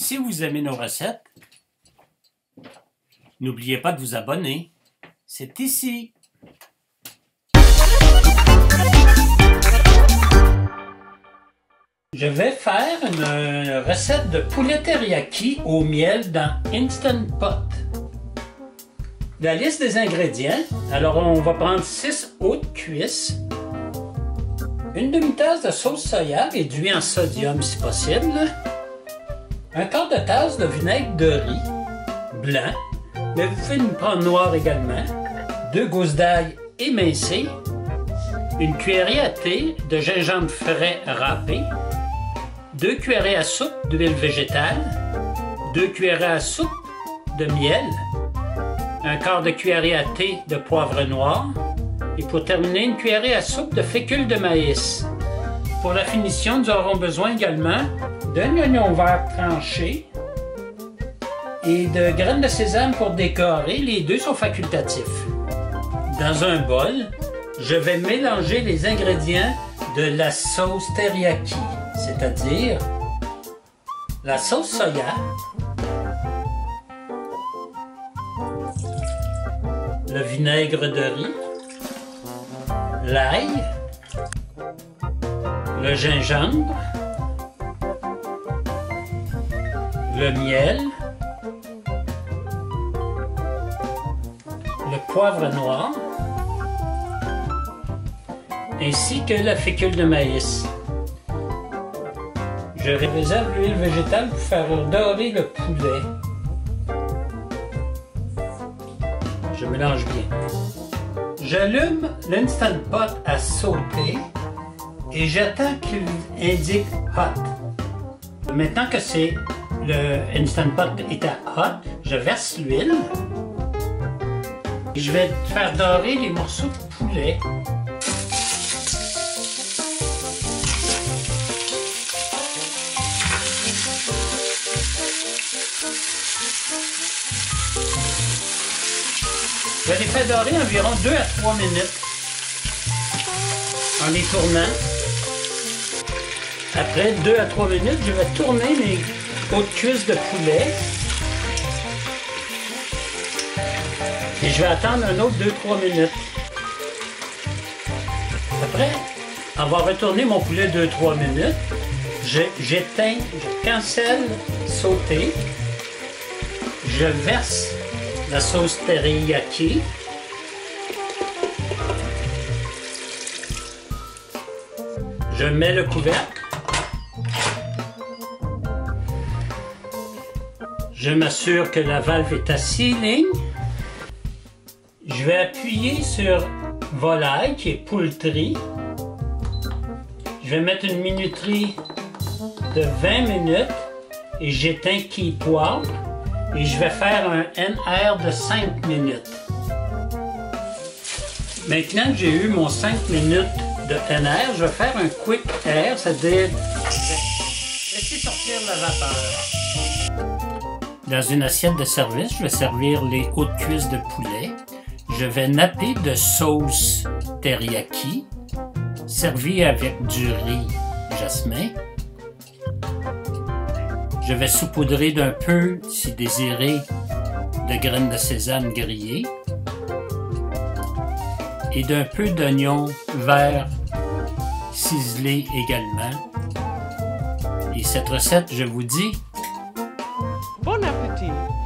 Si vous aimez nos recettes, n'oubliez pas de vous abonner. C'est ici. Je vais faire une recette de poulet teriyaki au miel dans Instant Pot. La liste des ingrédients. Alors, on va prendre 6 hautes cuisses, une demi-tasse de sauce soya réduite en sodium si possible, un quart de tasse de vinaigre de riz blanc, mais vous pouvez une prendre noir également, 2 gousses d'ail émincées, une cuillerée à thé de gingembre frais râpé, 2 cuillerées à soupe d'huile végétale, 2 cuillerées à soupe de miel, un quart de cuillerée à thé de poivre noir et pour terminer, une cuillerée à soupe de fécule de maïs. Pour la finition, nous aurons besoin également d'un oignon vert tranché et de graines de sésame pour décorer. Les deux sont facultatifs. Dans un bol, je vais mélanger les ingrédients de la sauce teriyaki, c'est-à-dire la sauce soya, le vinaigre de riz, l'ail, le gingembre, le miel, le poivre noir, ainsi que la fécule de maïs. Je réserve l'huile végétale pour faire dorer le poulet. Je mélange bien. J'allume l'Instant Pot à sauter et j'attends qu'il indique hot. Maintenant que le Instant Pot est à hot, je verse l'huile. Je vais faire dorer les morceaux de poulet. Je vais les faire dorer environ 2 à 3 minutes en les tournant. Après 2 à 3 minutes, je vais tourner mes hautes cuisses de poulet. Et je vais attendre un autre 2-3 minutes. Après avoir retourné mon poulet 2-3 minutes, j'éteins, je cancelle sauter. Je verse la sauce teriyaki. Je mets le couvercle. Je m'assure que la valve est à 6 lignes. Je vais appuyer sur volaille qui est poultry. Je vais mettre une minuterie de 20 minutes et j'éteins keep warm. Et je vais faire un NR de 5 minutes. Maintenant que j'ai eu mon 5 minutes de NR, je vais faire un quick air, c'est-à-dire laisser sortir la vapeur. Dans une assiette de service, je vais servir les hautes cuisses de poulet. Je vais napper de sauce teriyaki, servie avec du riz jasmin. Je vais saupoudrer d'un peu, si désiré, de graines de sésame grillées et d'un peu d'oignon vert ciselé également. Et cette recette, je vous dis, bon appétit!